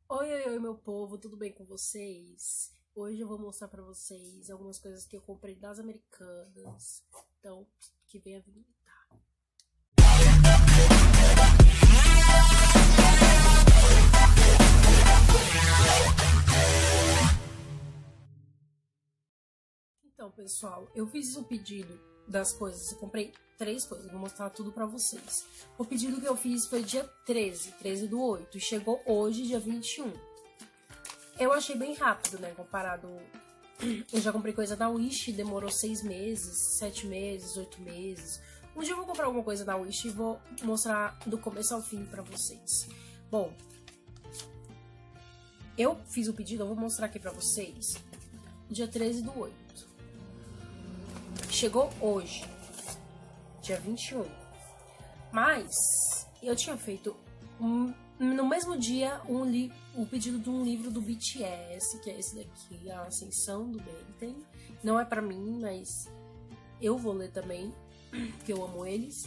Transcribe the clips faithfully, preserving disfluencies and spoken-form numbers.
Oi, oi, oi, meu povo, tudo bem com vocês? Hoje eu vou mostrar pra vocês algumas coisas que eu comprei das Americanas. Então, que vem a vinheta. Então, pessoal, eu fiz o pedido das coisas, eu comprei três coisas, vou mostrar tudo pra vocês. O pedido que eu fiz foi dia treze, treze do oito, e chegou hoje, dia vinte e um. Eu achei bem rápido, né, comparado... Eu já comprei coisa da Wish, demorou seis meses, sete meses, oito meses. Um dia eu vou comprar alguma coisa da Wish e vou mostrar do começo ao fim pra vocês. Bom, eu fiz o pedido, eu vou mostrar aqui pra vocês, dia treze do oito. Chegou hoje, dia vinte e um. Mas eu tinha feito um, no mesmo dia um li o pedido de um livro do B T S, que é esse daqui, A Ascensão do Benten. Não é pra mim, mas eu vou ler também, porque eu amo eles.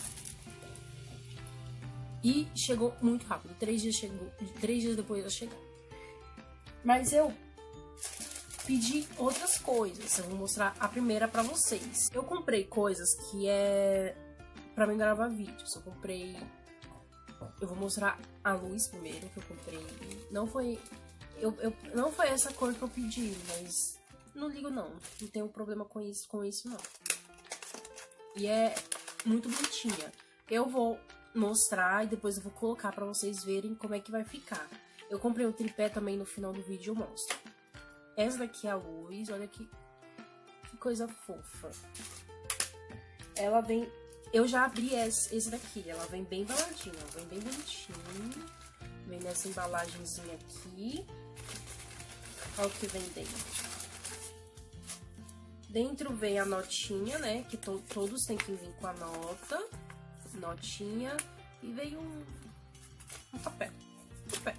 E chegou muito rápido, três dias, chegou, três dias depois da chegada. Mas eu pedi outras coisas, eu vou mostrar a primeira pra vocês. Eu comprei coisas que é pra mim gravar vídeos. Eu comprei... Eu vou mostrar a luz primeiro que eu comprei. Não foi... Eu, eu, não foi essa cor que eu pedi, mas não ligo não. Não tenho problema com isso, com isso não. E é muito bonitinha. Eu vou mostrar e depois eu vou colocar pra vocês verem como é que vai ficar. Eu comprei um tripé também, no final do vídeo eu mostro. Essa daqui é a luz, olha que, que coisa fofa. Ela vem... Eu já abri esse, esse daqui, ela vem bem embaladinha, vem bem bonitinho. Vem nessa embalagenzinha aqui. Olha o que vem dentro. Dentro vem a notinha, né, que to, todos têm que vir com a nota. Notinha. E vem um, um papel. papel.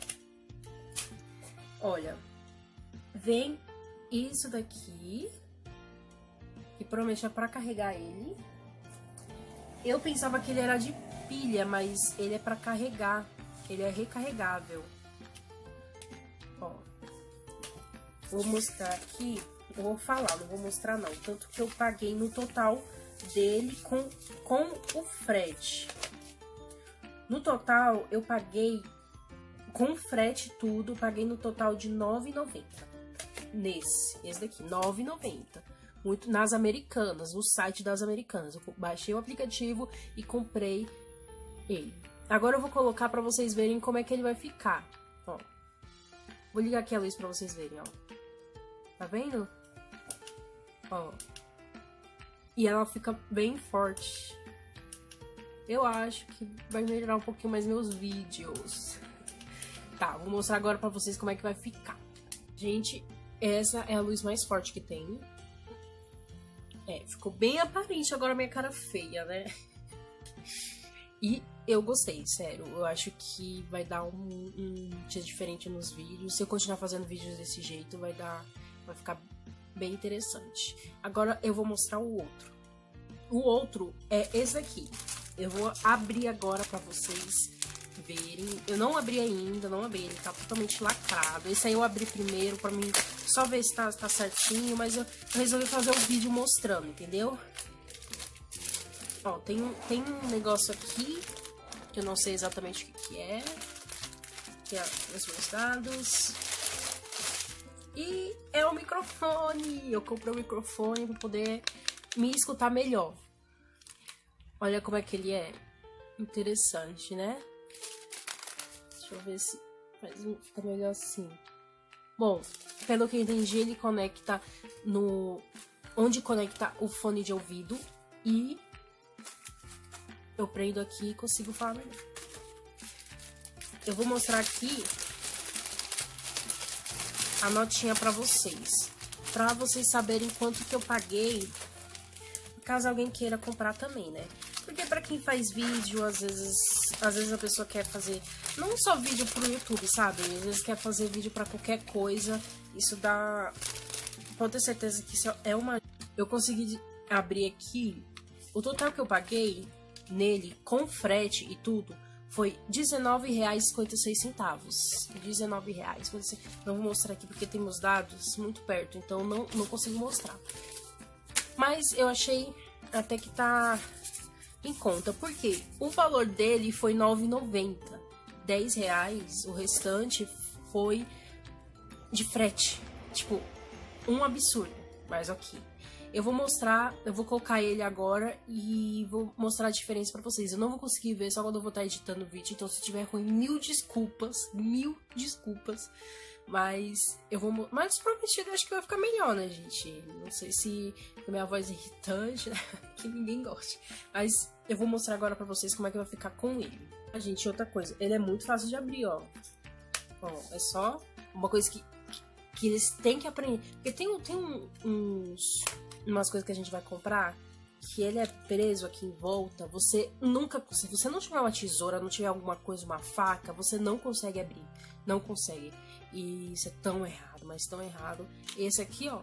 Olha... Vem isso daqui, que provavelmente é pra carregar ele. Eu pensava que ele era de pilha, mas ele é pra carregar. Ele é recarregável. Ó, vou mostrar aqui. Eu vou falar, não vou mostrar não. Tanto que eu paguei no total dele com, com o frete. No total, eu paguei com frete tudo, paguei no total de nove reais e noventa centavos. Nesse, esse daqui, nove reais e noventa centavos. Muito nas Americanas, no site das Americanas. Eu baixei o aplicativo e comprei ele. Agora eu vou colocar pra vocês verem como é que ele vai ficar. Ó, vou ligar aqui a luz pra vocês verem, ó. Tá vendo? Ó. E ela fica bem forte. Eu acho que vai melhorar um pouquinho mais meus vídeos. Tá, vou mostrar agora pra vocês como é que vai ficar. Gente, essa é a luz mais forte que tem. É, ficou bem aparente agora a minha cara feia, né? E eu gostei, sério. Eu acho que vai dar um, um dia diferente nos vídeos. Se eu continuar fazendo vídeos desse jeito, vai dar... Vai ficar bem interessante. Agora eu vou mostrar o outro. O outro é esse aqui. Eu vou abrir agora pra vocês verem. Eu não abri ainda, não abri, ele tá totalmente lacrado. Esse aí eu abri primeiro pra mim só ver se tá, tá certinho, mas eu, eu resolvi fazer o vídeo mostrando, entendeu? Ó, tem um, tem um negócio aqui, que eu não sei exatamente o que que é. Que é os meus dados. E é o microfone. Eu comprei o microfone pra poder me escutar melhor. Olha como é que ele é. Interessante, né? Deixa eu ver se fica melhor assim. Bom, pelo que eu entendi, ele conecta no... Onde conecta o fone de ouvido. E eu prendo aqui e consigo falar melhor. Eu vou mostrar aqui a notinha pra vocês. Pra vocês saberem quanto que eu paguei. Caso alguém queira comprar também, né? Porque pra quem faz vídeo, às vezes, às vezes a pessoa quer fazer, não só vídeo pro YouTube, sabe? Às vezes quer fazer vídeo pra qualquer coisa. Isso dá... Pode ter certeza que isso é uma... Eu consegui abrir aqui. O total que eu paguei nele, com frete e tudo, foi dezenove reais e cinquenta e seis centavos. dezenove reais. Não vou mostrar aqui porque temos dados muito perto, então não, não consigo mostrar. Mas eu achei até que tá em conta, porque o valor dele foi nove reais e noventa centavos. dez reais, o restante foi de frete. Tipo, um absurdo, mas ok. Eu vou mostrar, eu vou colocar ele agora e vou mostrar a diferença pra vocês. Eu não vou conseguir ver só quando eu vou estar editando o vídeo, então se tiver ruim, mil desculpas, mil desculpas. Mas eu vou... Mas prometido, eu acho que vai ficar melhor, né, gente? Não sei se a minha voz é irritante, né? Que ninguém goste. Mas eu vou mostrar agora pra vocês como é que vai ficar com ele. Ah, gente, outra coisa, ele é muito fácil de abrir, ó. Ó, é só uma coisa que, que eles têm que aprender. Porque tem, tem uns... umas coisas que a gente vai comprar, que ele é preso aqui em volta, você nunca, se você não tiver uma tesoura, não tiver alguma coisa, uma faca, você não consegue abrir, não consegue, e isso é tão errado, mas tão errado. Esse aqui, ó,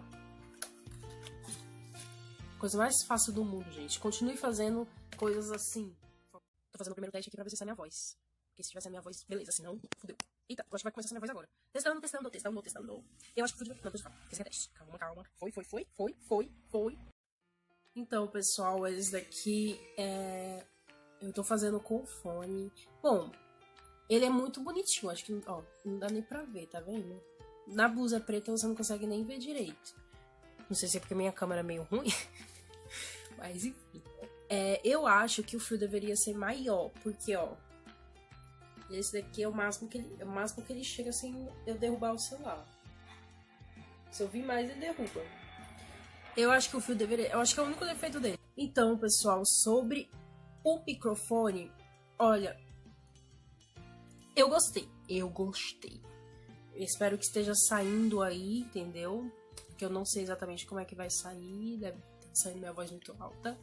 coisa mais fácil do mundo, gente, continue fazendo coisas assim. Tô fazendo o primeiro teste aqui pra ver se essa é a minha voz, porque se tivesse a minha voz, beleza, senão, fudeu. Eita, eu acho que vai começar a ser a minha voz agora. Testando, testando, testando, testando. Eu acho que fui... Não, deixa eu falar. Esse é teste. Calma, calma. Foi, foi, foi, foi, foi, foi. Então, pessoal, esse daqui é... Eu tô fazendo com o fone. Bom, ele é muito bonitinho. Acho que, ó, não dá nem pra ver, tá vendo? Na blusa preta você não consegue nem ver direito. Não sei se é porque minha câmera é meio ruim. Mas, enfim. É, eu acho que o fio deveria ser maior, porque, ó... Esse daqui é o máximo que ele, é o máximo que ele chega sem eu derrubar o celular. Se eu vir mais, ele derruba. Eu acho que o fio deveria... Eu acho que é o único defeito dele. Então, pessoal, sobre o microfone, olha... Eu gostei. Eu gostei. Eu espero que esteja saindo aí, entendeu? Porque eu não sei exatamente como é que vai sair. Deve estar saindo minha voz muito alta.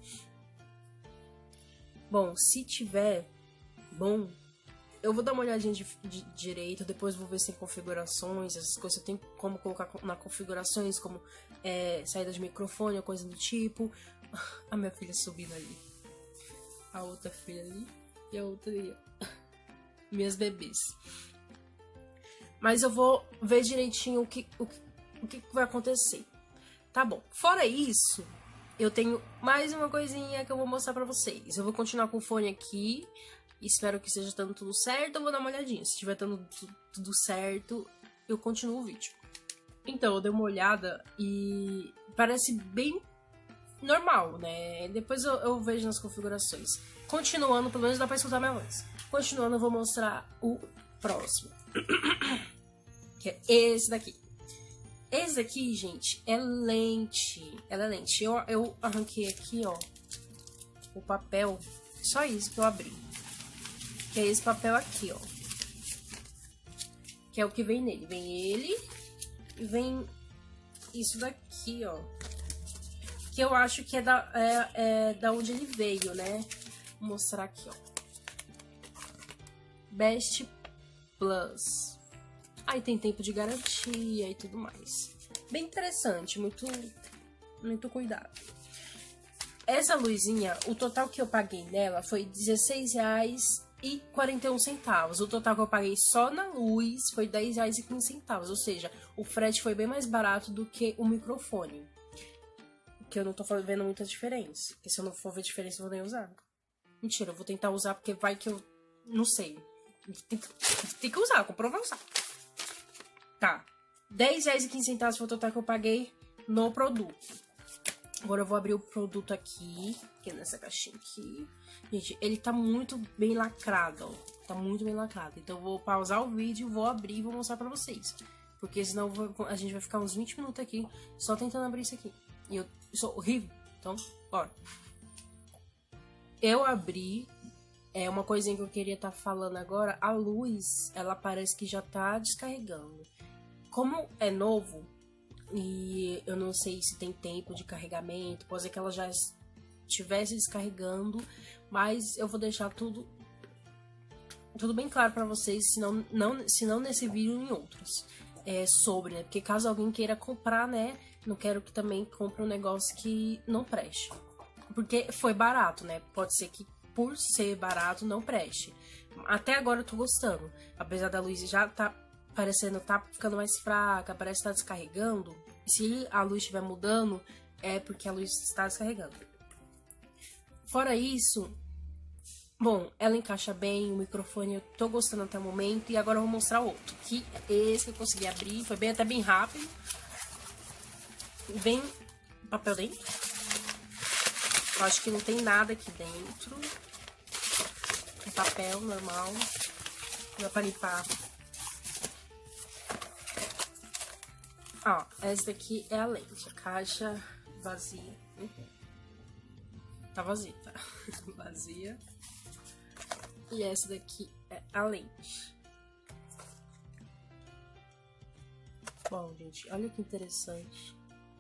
Bom, se tiver bom... Eu vou dar uma olhadinha de, de, de direito, depois vou ver se tem configurações, essas coisas. Eu tenho como colocar na configurações, como é, saída de microfone ou coisa do tipo. A minha filha subindo ali. A outra filha ali. E a outra ali. Minhas bebês. Mas eu vou ver direitinho o que, o, o que vai acontecer. Tá bom. Fora isso, eu tenho mais uma coisinha que eu vou mostrar pra vocês. Eu vou continuar com o fone aqui. Espero que esteja dando tudo certo, eu vou dar uma olhadinha. Se estiver dando tudo certo, eu continuo o vídeo. Então, eu dei uma olhada e parece bem normal, né? Depois eu, eu vejo nas configurações. Continuando, pelo menos dá pra escutar minha voz. Continuando, eu vou mostrar o próximo. Que é esse daqui. Esse daqui, gente, é lente. Ela é lente. Eu, eu arranquei aqui, ó, o papel. Só isso que eu abri. Que é esse papel aqui, ó. Que é o que vem nele. Vem ele e vem isso daqui, ó. Que eu acho que é da, é, é da onde ele veio, né? Vou mostrar aqui, ó. Best Plus. Aí tem tempo de garantia e tudo mais. Bem interessante, muito, muito cuidado. Essa luzinha, o total que eu paguei nela foi dezesseis reais e quarenta e um centavos. O total que eu paguei só na luz foi dez reais e quinze centavos. Ou seja, o frete foi bem mais barato do que o microfone. Que eu não tô vendo muita diferença. Porque se eu não for ver diferença, eu vou nem usar. Mentira, eu vou tentar usar porque vai que eu... Não sei. Tem que, tem que usar, comprou, vai usar. Tá. dez reais e quinze centavos foi o total que eu paguei no produto. Agora eu vou abrir o produto aqui, que é nessa caixinha aqui. Gente, ele tá muito bem lacrado, ó. Tá muito bem lacrado. Então eu vou pausar o vídeo, vou abrir e vou mostrar pra vocês. Porque senão a gente vai ficar uns vinte minutos aqui só tentando abrir isso aqui. E eu sou horrível. Então, bora. Eu abri. É uma coisinha que eu queria estar tá falando agora. A luz, ela parece que já tá descarregando. Como é novo... E eu não sei se tem tempo de carregamento. Pode ser que ela já estivesse descarregando. Mas eu vou deixar tudo Tudo bem claro pra vocês. Se não, não, se não nesse vídeo, em outros é, sobre, né? Porque caso alguém queira comprar, né? Não quero que também compre um negócio que não preste. Porque foi barato, né? Pode ser que por ser barato não preste. Até agora eu tô gostando. Apesar da luz já tá parecendo, tá ficando mais fraca, parece que tá descarregando. Se a luz estiver mudando, é porque a luz está descarregando. Fora isso, bom, ela encaixa bem, o microfone eu tô gostando até o momento. E agora eu vou mostrar outro, que é esse que eu consegui abrir, foi bem até bem rápido. Vem papel dentro. Eu acho que não tem nada aqui dentro. Um papel normal. Dá pra limpar. Ó, essa daqui é a lente. A caixa vazia. Tá vazia, tá? Vazia. E essa daqui é a lente. Bom, gente, olha que interessante.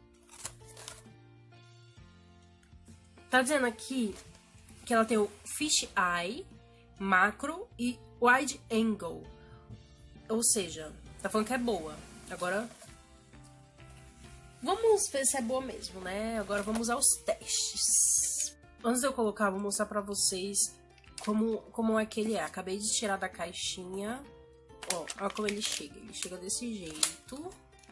Tá dizendo aqui que ela tem o Fish Eye, Macro e Wide Angle. Ou seja, tá falando que é boa. Agora, vamos ver se é boa mesmo, né? Agora vamos usar os testes. Antes de eu colocar, vou mostrar pra vocês como, como é que ele é. Acabei de tirar da caixinha. Ó, olha como ele chega. Ele chega desse jeito.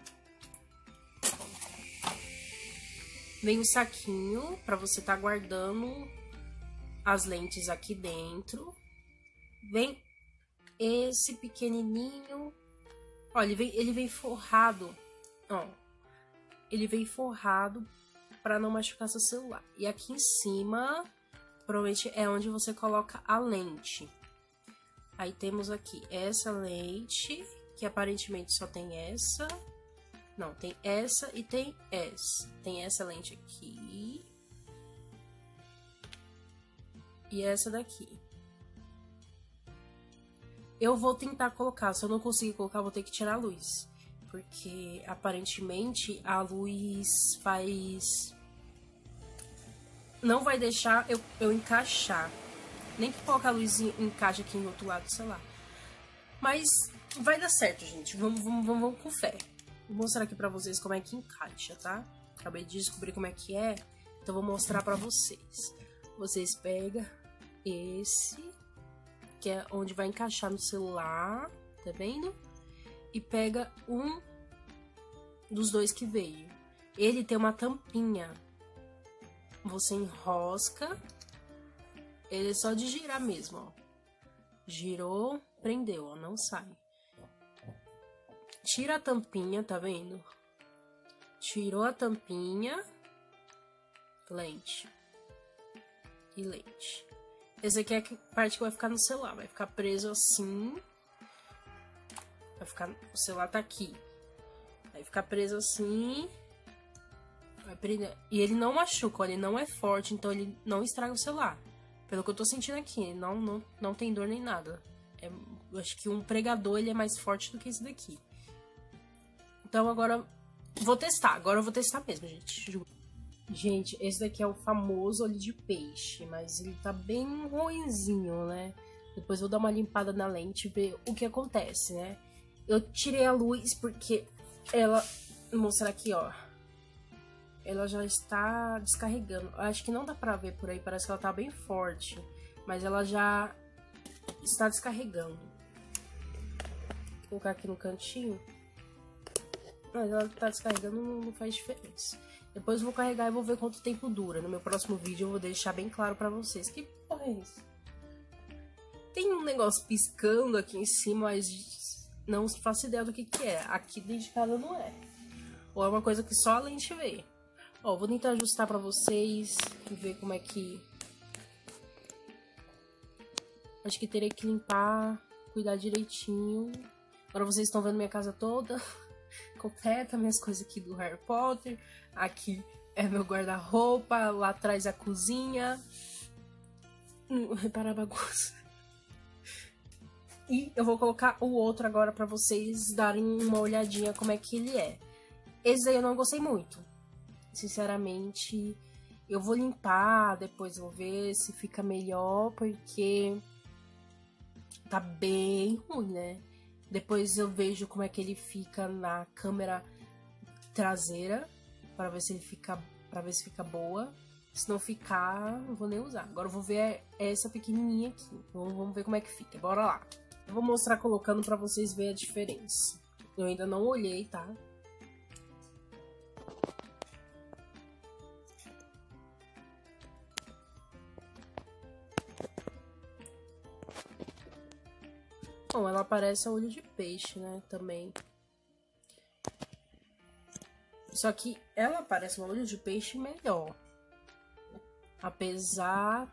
Vem o saquinho pra você tá guardando as lentes aqui dentro. Vem esse pequenininho. Ó, ele vem, ele vem forrado. Ó, ele vem forrado pra não machucar seu celular. E aqui em cima, provavelmente é onde você coloca a lente. Aí temos aqui essa lente, que aparentemente só tem essa. Não, tem essa e tem essa. Tem essa lente aqui. E essa daqui. Eu vou tentar colocar. Se eu não conseguir colocar, vou ter que tirar a luz. Porque, aparentemente, a luz faz... Não vai deixar eu, eu encaixar. Nem que colocar a luz encaixe aqui no outro lado, sei lá. Mas vai dar certo, gente. Vamos, vamos, vamos, vamos com fé. Vou mostrar aqui pra vocês como é que encaixa, tá? Acabei de descobrir como é que é, então vou mostrar pra vocês. Vocês pegam esse, que é onde vai encaixar no celular, tá vendo? E pega um dos dois que veio. Ele tem uma tampinha. Você enrosca, ele é só de girar mesmo, ó. Girou, prendeu, ó, não sai. Tira a tampinha, tá vendo? Tirou a tampinha. Lente. E lente. Essa aqui é a parte que vai ficar no celular. Vai ficar preso assim. Vai ficar... O celular tá aqui. Vai ficar preso assim. Vai prender. E ele não machuca, ó, ele não é forte, então ele não estraga o celular. Pelo que eu tô sentindo aqui. Não, não, não tem dor nem nada. É, eu acho que um pregador ele é mais forte do que esse daqui. Então agora vou testar. Agora eu vou testar mesmo, gente. Juro. Gente, esse daqui é o famoso olho de peixe. Mas ele tá bem ruinzinho, né? Depois eu vou dar uma limpada na lente e ver o que acontece, né? Eu tirei a luz porque ela... Vou mostrar aqui, ó. Ela já está descarregando. Eu acho que não dá pra ver por aí. Parece que ela tá bem forte. Mas ela já está descarregando. Vou colocar aqui no cantinho. Mas ela tá descarregando, não faz diferença. Depois eu vou carregar e vou ver quanto tempo dura. No meu próximo vídeo eu vou deixar bem claro pra vocês. Que porra é isso? Tem um negócio piscando aqui em cima, mas não faço ideia do que que é. Aqui dentro de casa não é. Ou é uma coisa que só a lente vê. Ó, vou tentar ajustar pra vocês e ver como é que... Acho que teria que limpar, cuidar direitinho. Agora vocês estão vendo minha casa toda... completa, minhas coisas aqui do Harry Potter. Aqui é meu guarda-roupa. Lá atrás a cozinha. Hum, repara a bagunça. E eu vou colocar o outro agora pra vocês darem uma olhadinha como é que ele é. Esse aí eu não gostei muito. Sinceramente, eu vou limpar, depois vou ver se fica melhor, porque tá bem ruim, né? Depois eu vejo como é que ele fica na câmera traseira, para ver se ele fica, para ver se fica boa. Se não ficar, não vou nem usar. Agora eu vou ver essa pequenininha aqui. Vamos, vamos ver como é que fica. Bora lá. Eu vou mostrar colocando pra vocês verem a diferença. Eu ainda não olhei, tá? Bom, ela parece a olho de peixe, né? Também. Só que ela parece uma olho de peixe melhor. Apesar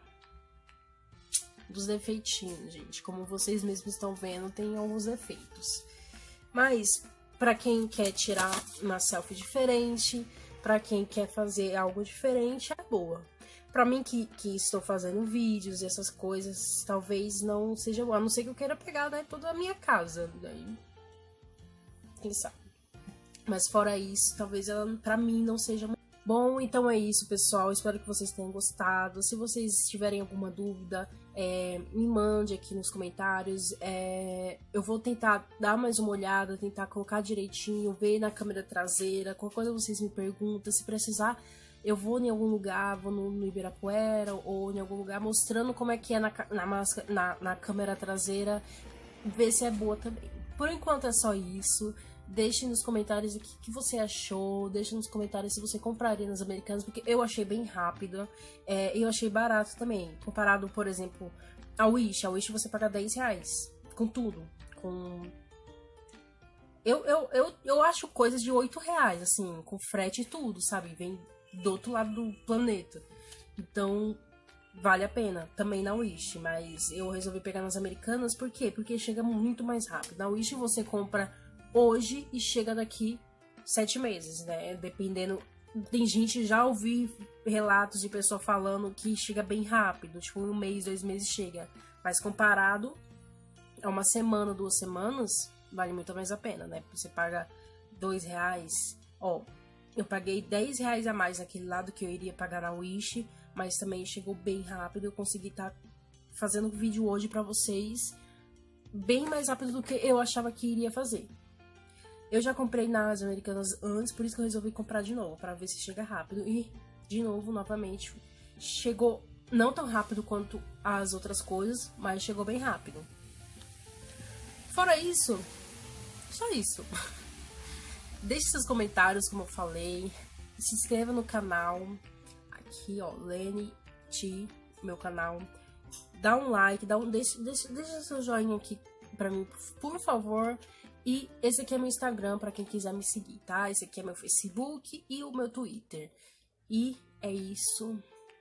dos defeitinhos, gente. Como vocês mesmos estão vendo, tem alguns defeitos. Mas, pra quem quer tirar uma selfie diferente, pra quem quer fazer algo diferente, é boa. Pra mim que, que estou fazendo vídeos e essas coisas, talvez não seja boa. A não ser que eu queira pegar, né, toda a minha casa. Daí, quem sabe. Mas fora isso, talvez ela, pra mim, não seja muito bom. Então é isso, pessoal. Espero que vocês tenham gostado. Se vocês tiverem alguma dúvida, é, me mande aqui nos comentários. É, eu vou tentar dar mais uma olhada, tentar colocar direitinho, ver na câmera traseira. Qualquer coisa vocês me perguntam. Se precisar, eu vou em algum lugar, vou no, no Ibirapuera ou em algum lugar mostrando como é que é na, na, máscara, na, na câmera traseira. Ver se é boa também. Por enquanto é só isso. Deixe nos comentários o que, que você achou. Deixe nos comentários se você compraria nas Americanas, porque eu achei bem rápido. É, eu achei barato também. Comparado, por exemplo, a Wish. A Wish você paga dez reais. Com tudo. Com... Eu, eu, eu, eu acho coisas de oito reais, assim, com frete e tudo, sabe? Vem do outro lado do planeta. Então, vale a pena. Também na Wish. Mas eu resolvi pegar nas Americanas. Por quê? Porque chega muito mais rápido. Na Wish você compra hoje e chega daqui sete meses, né? Dependendo. Tem gente, já ouvi relatos de pessoa falando que chega bem rápido, tipo um mês, dois meses chega. Mas comparado a uma semana, duas semanas, vale muito mais a pena, né? Você paga dois reais. Ó, eu paguei dez reais a mais naquele lado que eu iria pagar na Wish, mas também chegou bem rápido. Eu consegui estar fazendo vídeo hoje pra vocês bem mais rápido do que eu achava que iria fazer. Eu já comprei nas Americanas antes, por isso que eu resolvi comprar de novo, pra ver se chega rápido. E, de novo, novamente, chegou não tão rápido quanto as outras coisas, mas chegou bem rápido. Fora isso, só isso. Deixe seus comentários, como eu falei. Se inscreva no canal. Aqui, ó, Lene T, meu canal. Dá um like, dá um, deixa, deixa, deixa seu joinha aqui pra mim, por favor. E esse aqui é meu Instagram, pra quem quiser me seguir, tá? Esse aqui é meu Facebook e o meu Twitter. E é isso.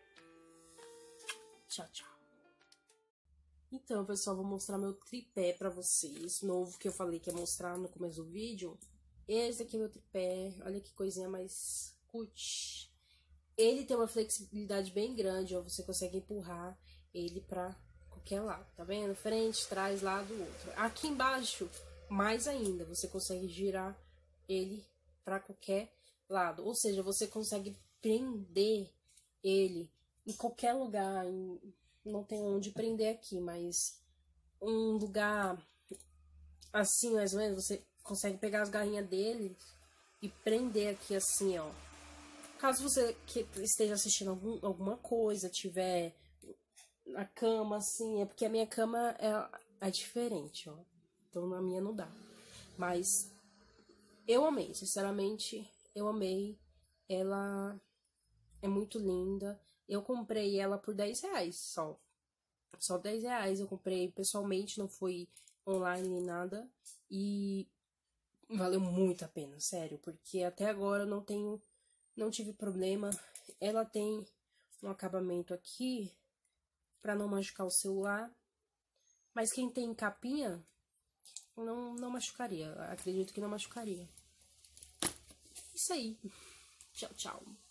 Tchau, tchau. Então, pessoal, vou mostrar meu tripé pra vocês. Novo, que eu falei que ia mostrar no começo do vídeo. Esse aqui é meu tripé. Olha que coisinha mais cut. Ele tem uma flexibilidade bem grande, ó. Você consegue empurrar ele pra qualquer lado, tá vendo? Frente, trás, lado, outro. Aqui embaixo, mais ainda, você consegue girar ele para qualquer lado. Ou seja, você consegue prender ele em qualquer lugar. Em... Não tem onde prender aqui, mas um lugar assim, mais ou menos, você consegue pegar as garrinhas dele e prender aqui assim, ó. Caso você que esteja assistindo algum, alguma coisa, tiver na cama, assim, é porque a minha cama é, é diferente, ó. Então na minha não dá. Mas eu amei, sinceramente, eu amei. Ela é muito linda. Eu comprei ela por dez reais só. Só dez reais. Eu comprei pessoalmente, não foi online nem nada. E valeu muito a pena, sério. Porque até agora eu não tenho, não tive problema. Ela tem um acabamento aqui pra não machucar o celular. Mas quem tem capinha... Não, não machucaria. Acredito que não machucaria. Isso aí. Tchau, tchau.